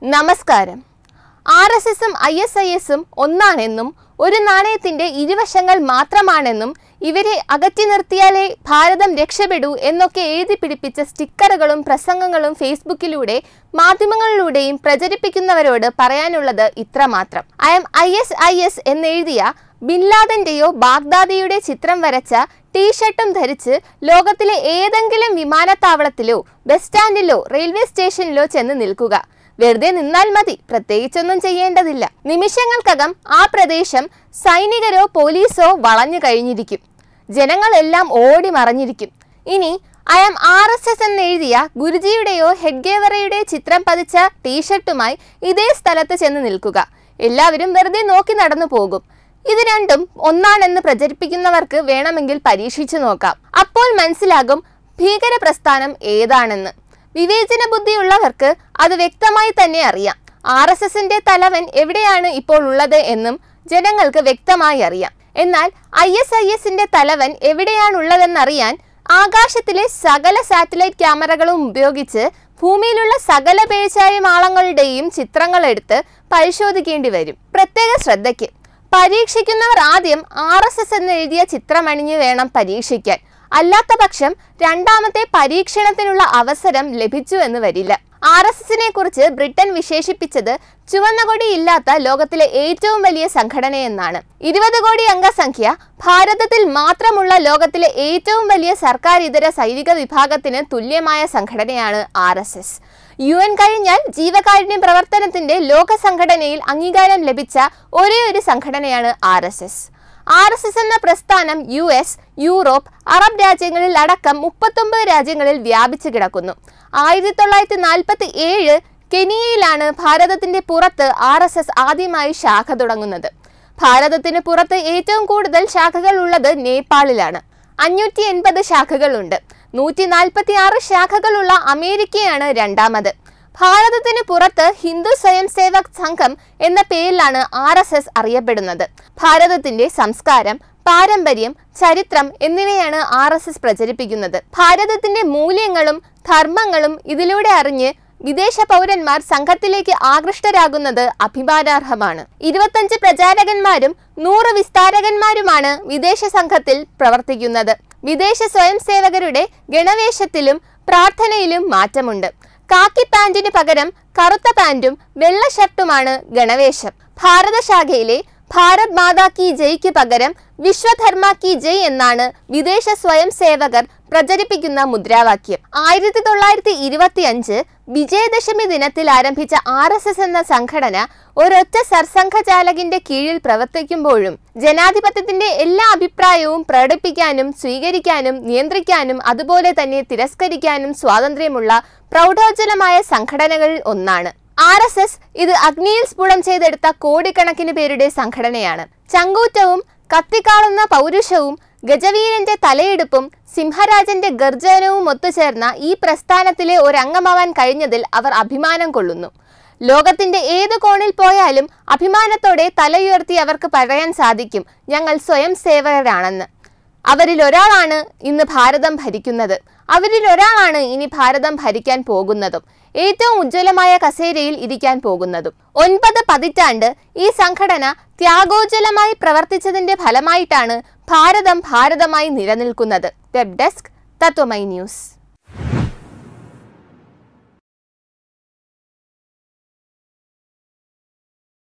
നമസ്കാരം. RSSും ISISും ഒന്നാണെന്നും ഒരു നാണയത്തിന്റെ ഇരുവശങ്ങൾ മാത്രമാണെന്നും ഇവരെ അകറ്റി നിർത്തിയാലേ ഭാരതം രക്ഷപ്പെടൂ എന്നൊക്കെ എഴുതി പിടിപ്പിച്ച സ്റ്റിക്കറുകളും പ്രസംഗങ്ങളും ഫേസ്ബുക്കിലൂടെ മാധ്യമങ്ങളിലൂടെയും പ്രചരിപ്പിക്കുന്നവരോട് പറയാനുള്ളത് ഇത്രമാത്രം. IS എന്നെഴുതിയ ബിൻ ലാദന്റെയോ ബാഗ്ദാദിയുടെ ചിത്രം വരച്ച ടീഷർട്ടും ധരിച്ച് ലോകത്തിലെ ഏതെങ്കിലും വിമാനത്താവളത്തിലോ ബസ് സ്റ്റാൻഡിലോ റെയിൽവേ സ്റ്റേഷനിലോ ചെന്ന് നിൽക്കുക. വെറുതെ നിന്നാൽ മതി, പ്രത്യേകിച്ചൊന്നും ചെയ്യേണ്ടതില്ല. നിമിഷങ്ങൾക്കകം ആ പ്രദേശം സൈനികരോ പോലീസോ വളഞ്ഞു കഴിഞ്ഞിരിക്കും. ജനങ്ങളെല്ലാം ഓടി മറഞ്ഞിരിക്കും. ഇനി RSS എന്നെഴുതിയ ഗുരുജിയുടെയോ ഹെഡ്ഗേവറയുടെയോ ചിത്രം പതിച്ച ടീഷർട്ടുമായി ഇതേ സ്ഥലത്ത് ചെന്ന് നിൽക്കുക. എല്ലാവരും വെറുതെ നോക്കി നടന്നു പോകും. ഇത് രണ്ടും ഒന്നാണെന്ന് പ്രചരിപ്പിക്കുന്നവർക്ക് വേണമെങ്കിൽ പരീക്ഷിച്ചു നോക്കാം. അപ്പോൾ മനസ്സിലാകും ഭീകര പ്രസ്ഥാനം ഏതാണെന്ന്. വിവേചന ബുദ്ധിയുള്ളവർക്ക് അത് വ്യക്തമായി തന്നെ അറിയാം. RSSന്റെ തലവൻ എവിടെയാണ് ഇപ്പോൾ ഉള്ളത് എന്നും ജനങ്ങൾക്ക് വ്യക്തമായി അറിയാം. എന്നാൽ ISISന്റെ തലവൻ എവിടെയാണുള്ളതെന്നറിയാൻ ആകാശത്തിലെ സകല സാറ്റലൈറ്റ് ക്യാമറകളും ഉപയോഗിച്ച് ഭൂമിയിലുള്ള സകല പേഴ്ചാഴിമാളങ്ങളുടെയും ചിത്രങ്ങൾ എടുത്ത് പരിശോധിക്കേണ്ടി വരും. പ്രത്യേക ശ്രദ്ധയ്ക്ക്, പരീക്ഷിക്കുന്നവർ ആദ്യം RSS എന്നെഴുതിയ ചിത്രമണിഞ്ഞ് വേണം പരീക്ഷിക്കാൻ. അല്ലാത്ത പക്ഷം രണ്ടാമത്തെ പരീക്ഷണത്തിനുള്ള അവസരം ലഭിച്ചു എന്ന് വരില്ല. RSSനെ കുറിച്ച് ബ്രിട്ടൻ വിശേഷിപ്പിച്ചത് ചുവന്ന കൊടി ഇല്ലാത്ത ലോകത്തിലെ ഏറ്റവും വലിയ സംഘടനയെന്നാണ്. 20 കോടി അംഗസംഖ്യ, ഭാരതത്തിൽ മാത്രമുള്ള ലോകത്തിലെ ഏറ്റവും വലിയ സർക്കാർ ഇതര സൈനിക വിഭാഗത്തിന് തുല്യമായ സംഘടനയാണ് RSS. UN കഴിഞ്ഞാൽ ജീവകാരുണ്യ പ്രവർത്തനത്തിന്റെ ലോക സംഘടനയിൽ അംഗീകാരം ലഭിച്ച ഒരേ ഒരു സംഘടനയാണ് RSS. RSS എന്ന പ്രസ്ഥാനം US, യൂറോപ്പ്, അറബ് രാജ്യങ്ങളിൽ അടക്കം 39 രാജ്യങ്ങളിൽ വ്യാപിച്ചു കിടക്കുന്നു. 1947 കെനിയയിലാണ് ഭാരതത്തിന്റെ പുറത്ത് RSS ആദ്യമായി ശാഖ തുടങ്ങുന്നത്. ഭാരതത്തിന് പുറത്ത് ഏറ്റവും കൂടുതൽ ശാഖകൾ ഉള്ളത് നേപ്പാളിലാണ്. 580 ശാഖകളുണ്ട്. 146 ശാഖകളുള്ള അമേരിക്കയാണ് രണ്ടാമത്. ഭാരതത്തിന് പുറത്ത് ഹിന്ദു സ്വയം സേവക് സംഘം എന്ന പേരിലാണ് RSS അറിയപ്പെടുന്നത്. ഭാരതത്തിന്റെ സംസ്കാരം, പാരമ്പര്യം, ചരിത്രം എന്നിവയാണ് RSS പ്രചരിപ്പിക്കുന്നത്. ഭാരതത്തിന്റെ മൂല്യങ്ങളും ധർമ്മങ്ങളും ഇതിലൂടെ അറിഞ്ഞ് വിദേശ പൗരന്മാർ സംഘത്തിലേക്ക് ആകൃഷ്ടരാകുന്നത് അഭിമാനാർഹമാണ്. 25 പ്രചാരകന്മാരും 100 വിസ്താരകന്മാരുമാണ് വിദേശ സംഘത്തിൽ പ്രവർത്തിക്കുന്നത്. വിദേശ സ്വയം സേവകരുടെ ഗണവേഷത്തിലും പ്രാർത്ഥനയിലും മാറ്റമുണ്ട്. കാക്കി പാന്റിന് പകരം കറുത്ത പാന്റും വെള്ള ഷർട്ടുമാണ് ഗണവേഷം. ഭാരത ശാഖയിലെ ഭാരത് മാതാ കി ജയ്ക്ക് പകരം വിശ്വധർമ്മ കി ജയ് എന്നാണ് വിദേശ സ്വയം സേവകർ പ്രചരിപ്പിക്കുന്ന മുദ്രാവാക്യം. 1925 വിജയദശമി ദിനത്തിൽ ആരംഭിച്ച RSS എന്ന സംഘടന ഒരൊറ്റ സർസംഘചാലകിന്റെ കീഴിൽ പ്രവർത്തിക്കുമ്പോഴും ജനാധിപത്യത്തിന്റെ എല്ലാ അഭിപ്രായവും പ്രകടിപ്പിക്കാനും സ്വീകരിക്കാനും നിയന്ത്രിക്കാനും അതുപോലെ തന്നെ തിരസ്കരിക്കാനും സ്വാതന്ത്ര്യമുള്ള പ്രൗഢോജ്വലമായ സംഘടനകളിൽ ഒന്നാണ്. RSS ഇത് അഗ്നിയിൽ സ്ഫുടം ചെയ്തെടുത്ത കോടിക്കണക്കിന് പേരുടെ സംഘടനയാണ്. ചങ്കൂറ്റവും കത്തിക്കാളുന്ന പൗരുഷവും ഗജവീരന്റെ തലയെടുപ്പും സിംഹരാജന്റെ ഗർജനവും ഒത്തുചേർന്ന ഈ പ്രസ്ഥാനത്തിലെ ഒരംഗമാവാൻ കഴിഞ്ഞതിൽ അവർ അഭിമാനം കൊള്ളുന്നു. ലോകത്തിന്റെ ഏത് കോണിൽ പോയാലും അഭിമാനത്തോടെ തലയുയർത്തി അവർക്ക് പറയാൻ സാധിക്കും, ഞങ്ങൾ സ്വയം സേവകരാണെന്ന്. അവരിൽ ഒരാളാണ് ഇന്ന് ഭാരതം ഭരിക്കുന്നത്. അവരിൽ ഒരാളാണ് ഇനി ഭാരതം ഭരിക്കാൻ പോകുന്നതും ഏറ്റവും ഉജ്ജ്വലമായ കസേരയിൽ ഇരിക്കാൻ പോകുന്നതും. 9 പതിറ്റാണ്ട് ഈ സംഘടന ത്യാഗോജ്വലമായി പ്രവർത്തിച്ചതിന്റെ ഫലമായിട്ടാണ് ഭാരതമായി നിലനിൽക്കുന്നത്. Web desk, Tatwamayi news.